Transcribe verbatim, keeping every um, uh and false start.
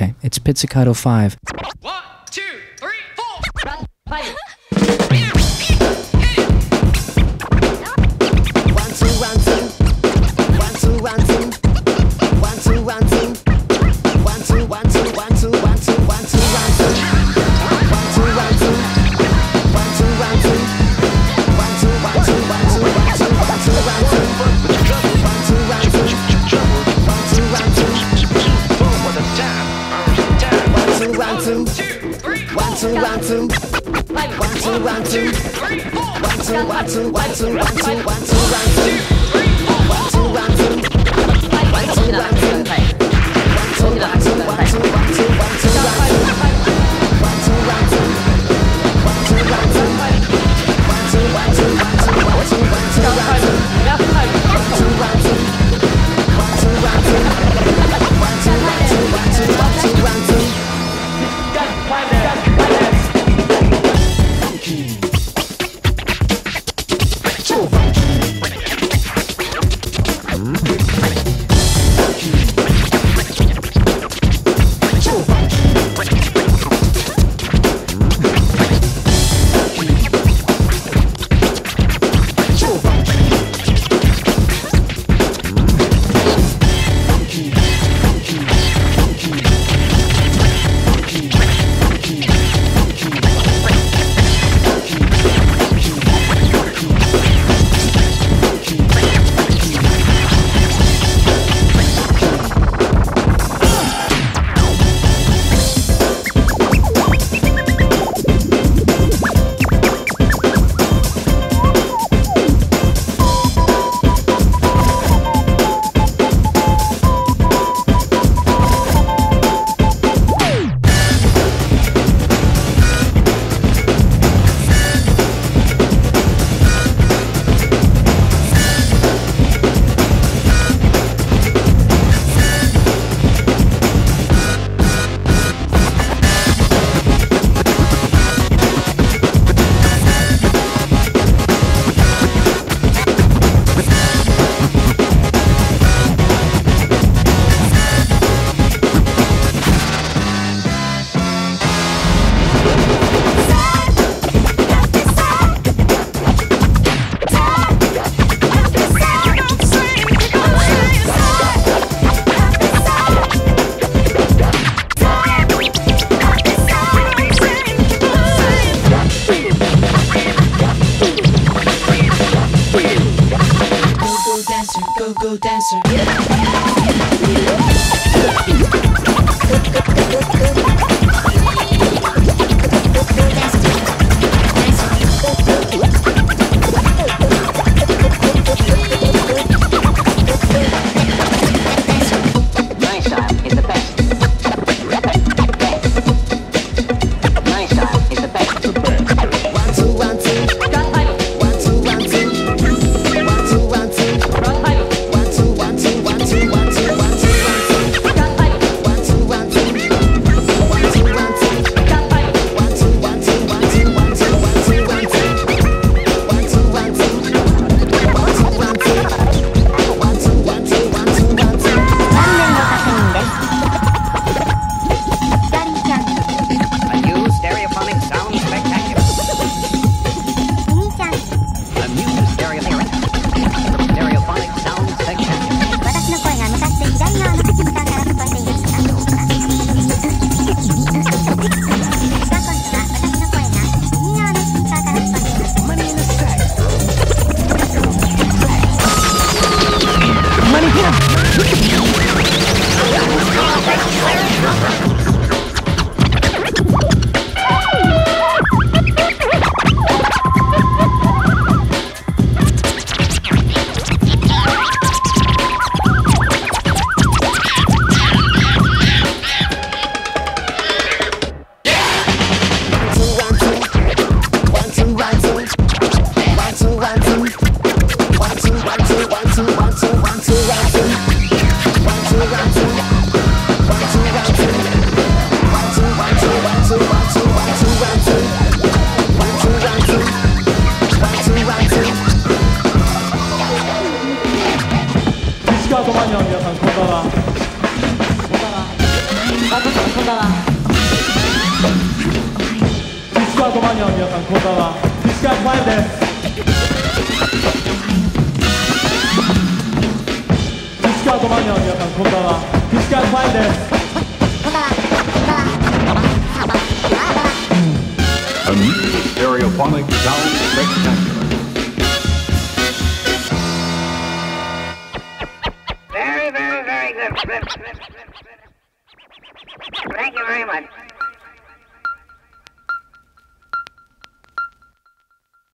Okay, it's Pizzicato five. One, two, three, four. Run, fight. One, two, one, two. One, two, one, two. One, two, one, two. One, two, one, two, one, two, one, two, one, two, one, two. One, two, one, two. One, two, one, two. One, two, one, two, one, two, one, two, one, two, one, two. One, two, one, two. One, two, one, two. What a jam. Jam. One, two, one, two. Two, three, four. One, two, one, two. Fight. One, two, one, two. Three, four. One, two, one, two, one, two, one, two, one, two, one, two. Three, four. One, two, one, two. Fight. One, two, one, two. Fight. One, two, one, two, one, two, one, two, one, two, one, two. One, two, one, two. One, two, one, two. One, two, one, two, one, two, one, two, one, two, one, two. Left fight. One, two, one, two. One, two, one, two. One, two, one, two, one, two, one, two, one, two. So funky. んばんは。 石川ごマニアの皆さんこんばんは。石川ファイブです。石川ごマニアの皆さんこんばんは。石川ファイブです。 A new stereophonic sound spectacular. Very, very, very good. Thank you very much.